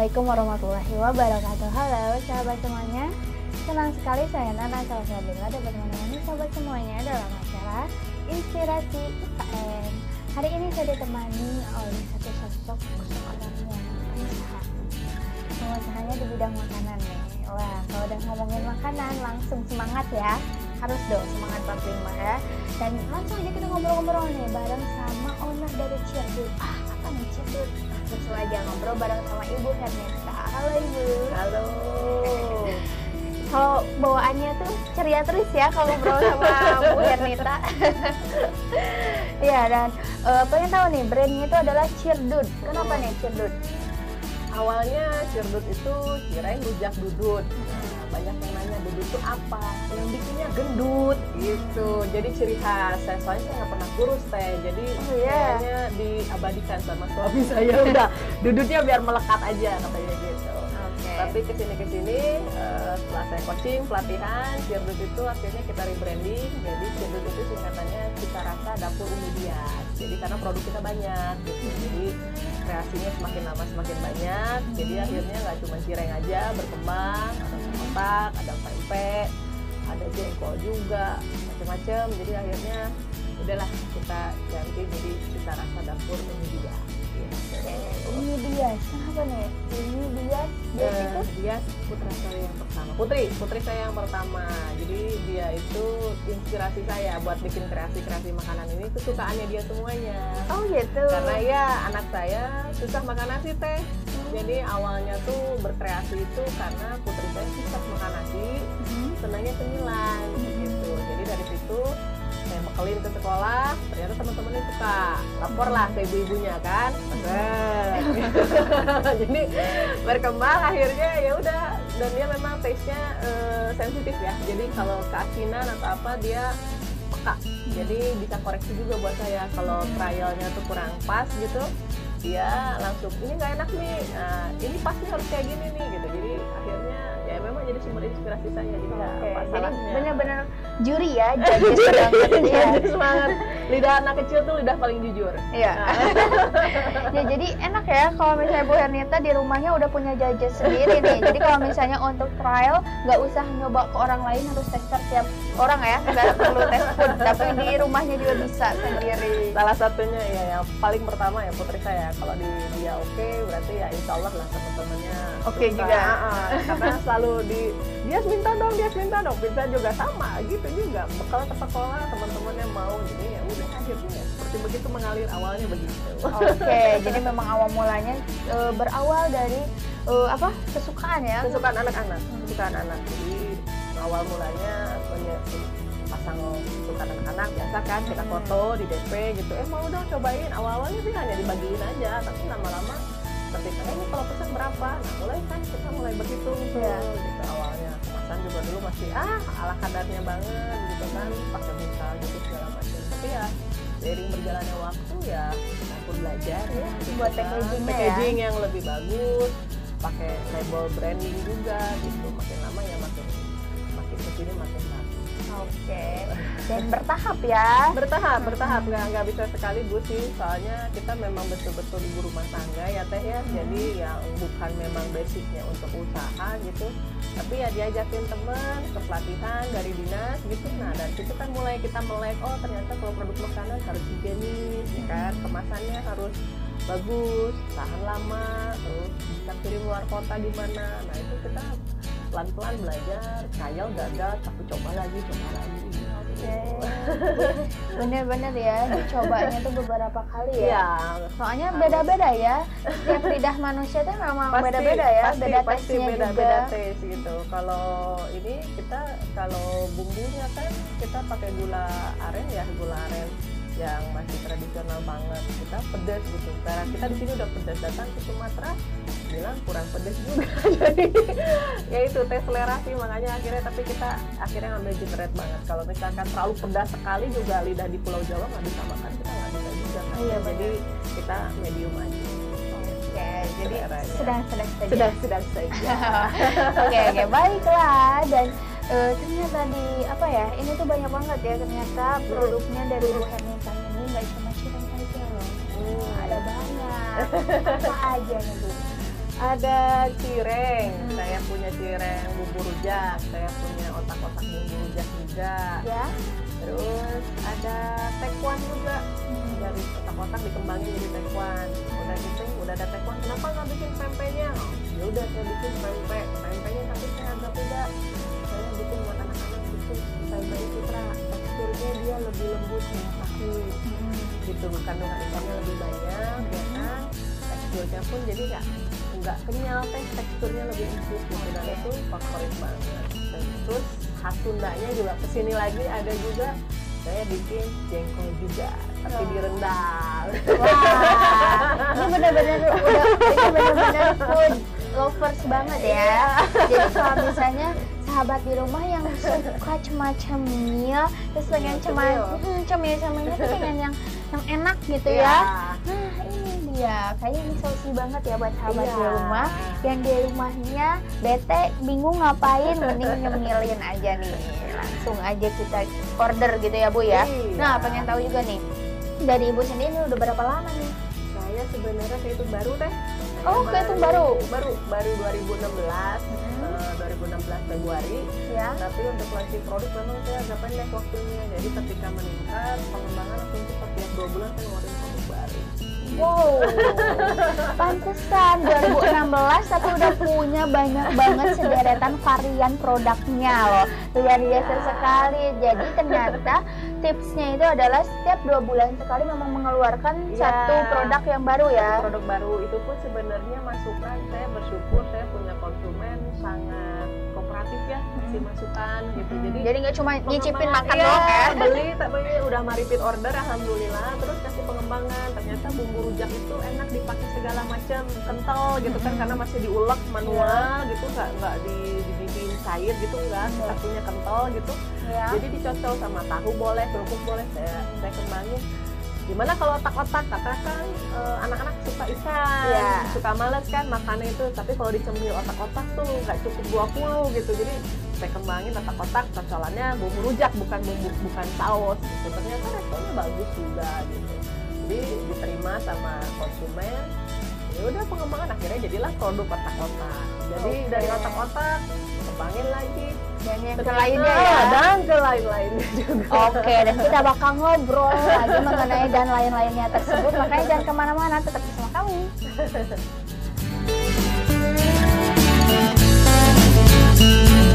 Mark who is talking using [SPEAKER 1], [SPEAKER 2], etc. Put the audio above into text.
[SPEAKER 1] Assalamualaikum warahmatullahi wabarakatuh. Halo sahabat semuanya, senang sekali saya Nana Salsabila dapat menemani sahabat semuanya dalam acara Inspirasi UKM. Hari ini saya ditemani oleh satu sosok seorang yang pengusahanya di bidang makanan nih. Wah, kalau udah ngomongin makanan langsung semangat ya, harus dong semangat 45 ya. Dan langsung aja kita ngobrol-ngobrol nih bareng sama owner dari Cirdud. Apa nih Cirdud? Langsung aja ngobrol bareng sama Ibu Hernita. Halo Ibu.
[SPEAKER 2] Halo.
[SPEAKER 1] Kalau bawaannya tuh ceria terus ya kalau ngobrol sama Bu Hernita. Ya, dan pengen tahu nih brandnya itu adalah Cirdud. Kenapa nih Cirdud?
[SPEAKER 2] Awalnya Cirdud itu kirain rujak dudut. Nah, banyak yang nanya dudut itu apa? Yang bikinnya gendut gitu. Jadi ciri khas. Soalnya saya nggak pernah kurus teh. Jadi kayaknya diabadikan sama suami saya. Udah dudutnya biar melekat aja katanya gitu. Tapi kesini setelah saya coaching pelatihan Cirdud itu akhirnya kita rebranding. Jadi Cirdud itu singkatannya Cita Rasa Dapur Umi Dias. Jadi karena produk kita banyak gitu. Jadi kreasinya semakin lama semakin banyak. Jadi akhirnya nggak cuma cireng aja, berkembang. Ada otak, ada pempek, ada jengkol juga, macam-macam. Jadi akhirnya udahlah kita ganti jadi Cita Rasa Dapur Umi Dias.
[SPEAKER 1] Umi Dias, kenapa nih? Umi Dias,
[SPEAKER 2] Dias putra saya yang pertama. Putri saya yang pertama. Jadi dia itu inspirasi saya buat bikin kreasi makanan ini, kesukaannya dia semuanya.
[SPEAKER 1] Oh gitu.
[SPEAKER 2] Karena ya anak saya susah makan nasi teh. Jadi awalnya tuh berkreasi itu karena putri saya susah makan nasi, senangnya cemilan gitu. Jadi dari situ saya bekelin ke sekolah, ternyata teman-temannya suka, lapor lah ke ibu-ibunya kan. Jadi berkembang akhirnya ya udah, dan dia memang taste-nya sensitif ya. Jadi kalau keasinan atau apa dia peka. Jadi bisa koreksi juga buat saya kalau trialnya tuh kurang pas gitu. Dia langsung ini nggak enak nih, nah, ini pasnya harus kayak gini nih gitu. Jadi akhirnya ya memang jadi sumber inspirasi saya. Jadi nggak apa salahnya.
[SPEAKER 1] Benar-benar juri ya, judges banget ya.
[SPEAKER 2] Semangat. Lidah anak kecil tuh lidah paling jujur.
[SPEAKER 1] Iya. Ya jadi enak ya kalau misalnya Bu Hernita di rumahnya udah punya judges sendiri nih. Jadi kalau misalnya untuk trial nggak usah nyoba ke orang lain, harus tester tiap orang ya, nggak perlu tes food, tapi di rumahnya juga bisa sendiri.
[SPEAKER 2] Salah satunya ya yang paling pertama ya putri saya. Kalau dia oke, berarti ya insya Allah lah teman-temannya
[SPEAKER 1] oke juga.
[SPEAKER 2] Karena selalu dia minta dong, pizza juga sama gitu juga. Bekal ke sekolah teman-temannya mau, jadi ya udah akhirnya seperti begitu mengalir, awalnya begitu.
[SPEAKER 1] Oke, jadi memang awal mulanya berawal dari kesukaan ya?
[SPEAKER 2] Kesukaan anak-anak, kesukaan anak. Jadi awal mulanya pasang kesukaan anak-anak biasa kan, kita foto di DP gitu, mau dong cobain. Awalnya sih hanya dibagiin aja, tapi lama-lama ketika ini kalau pesan berapa, nah mulai kan kita mulai berhitung gitu, gitu. Awalnya kemasan juga dulu masih ala kadarnya banget gitu kan, pakai buka gitu segala macam. Tapi ya seiring berjalannya waktu ya aku belajar ya
[SPEAKER 1] buat
[SPEAKER 2] packaging yang lebih bagus, pakai label branding juga gitu. Makin lama ya makin kesini makin bagus.
[SPEAKER 1] Oke. Dan bertahap ya?
[SPEAKER 2] Bertahap, nggak bisa sekaligus sih. Soalnya kita memang betul-betul ibu rumah tangga ya teh ya. Jadi yang bukan memang basicnya untuk usaha gitu, tapi ya diajakin teman ke pelatihan dari dinas gitu. Nah dari situ kan mulai kita melek, oh ternyata kalau produk makanan harus higienis ya kan, kemasannya harus bagus, tahan lama, terus bisa kirim luar kota di mana. Nah itu kita pelan-pelan belajar, trial gagal, tapi coba lagi.
[SPEAKER 1] Bener-bener ya, dicobanya tuh beberapa kali ya.
[SPEAKER 2] Iya.
[SPEAKER 1] Soalnya beda-beda ya. Setiap lidah manusia tuh memang beda-beda ya. Beda taste-nya juga.
[SPEAKER 2] Beda taste gitu. Kalau ini kalau bumbunya kan kita pakai gula aren yang masih tradisional banget. Kita pedas gitu. Karena kita di sini udah pedas, datang ke Sumatera bilang kurang pedas juga. Jadi ya itu tes selera sih, makanya kita akhirnya ngambil jitret banget. Kalau misalkan terlalu pedas sekali juga lidah di Pulau Jawa nggak bisa makan, kita nggak bisa juga kan.
[SPEAKER 1] Iya,
[SPEAKER 2] jadi kita medium aja.
[SPEAKER 1] Oke, jadi sedang saja. Oke, baiklah. Dan ternyata ini tuh banyak banget ya ternyata produknya dari Bu Hernita ini, nggak cuma cireng aja loh. Ada banyak. Apa aja nih Bu?
[SPEAKER 2] Ada cireng, saya punya cireng bumbu rujak, saya punya otak-otak bumbu rujak juga.
[SPEAKER 1] Ya.
[SPEAKER 2] Terus ada tekwan juga, dari otak-otak dikembangin jadi tekwan. Udah gitu, udah ada tekwan, kenapa nggak bikin pempeknya? Oh, ya udah saya bikin pempek, pempeknya tapi saya agak beda. Saya bikin buat anak-anak khusus, saya beri citra, teksturnya dia lebih lembut ya tahu. Gitu, kandungan ikannya lebih banyak, ya kan? Teksturnya pun jadi nggak kenyal, teksturnya lebih empuk gitu, dan itu favorit banget. Dan terus khas Sundanya juga kesini lagi ada juga, saya bikin jengkol juga tapi direndam.
[SPEAKER 1] Wah, ini benar-benar food lovers banget ya. Jadi kalau misalnya sahabat di rumah yang suka cemil, terus pengen cemil-cemilnya tuh pengen yang enak gitu ya. Nah ini dia, kayaknya ini solusi banget ya buat sahabat di rumah yang di rumahnya bete, bingung ngapain, mending nyemilin aja nih. Langsung aja kita order gitu ya Bu ya. Nah pengen tahu juga nih, dari Ibu sendiri ini udah berapa lama nih?
[SPEAKER 2] Saya sebenarnya kehitung baru deh.
[SPEAKER 1] Kehitung baru
[SPEAKER 2] 2016 Februari
[SPEAKER 1] ya.
[SPEAKER 2] Tapi untuk launching produk memang saya agak pendek waktunya. Jadi ketika meningkat pengembangan langsung cepat, tiap 2 bulan saya ngeluarin produk baru.
[SPEAKER 1] Wow, pantesan 2016 tapi udah punya banyak banget sederetan varian produknya loh. Luar biasa sekali. Jadi ternyata tipsnya itu adalah setiap 2 bulan sekali memang mengeluarkan satu produk yang baru ya.
[SPEAKER 2] Produk baru itu pun sebenarnya masukan, saya bersyukur saya punya konsumen sangat kooperatif ya, kasih masukan gitu.
[SPEAKER 1] Jadi nggak cuma nyicipin makan doang ya.
[SPEAKER 2] Beli tapi udah repeat order alhamdulillah, terus kasih pengembangan. Ternyata bumbu rujak itu enak dipakai segala macam, kental gitu kan, karena masih diulek manual gitu, nggak dibikin cair gitu, enggak, satunya kental gitu. Jadi dicocol sama tahu boleh, kerupuk boleh, saya kembangin. Gimana kalau otak-otak, katakan anak-anak suka ikan, suka males kan makannya itu, tapi kalau dicemil otak-otak tuh nggak cukup 20 gitu. Jadi saya kembangin otak-otak, cocolannya bumbu rujak, bukan saus gitu. Ternyata responnya bagus juga gitu. Jadi diterima sama konsumen. Ya udah pengembangan akhirnya jadilah produk otak-otak. Jadi dari otak-otak kembangin lagi
[SPEAKER 1] dan yang ke lainnya ya,
[SPEAKER 2] dan ke lain-lainnya juga.
[SPEAKER 1] Oke, dan kita bakal ngobrol lagi mengenai dan lain-lainnya tersebut. Makanya jangan kemana-mana, tetap bersama kami.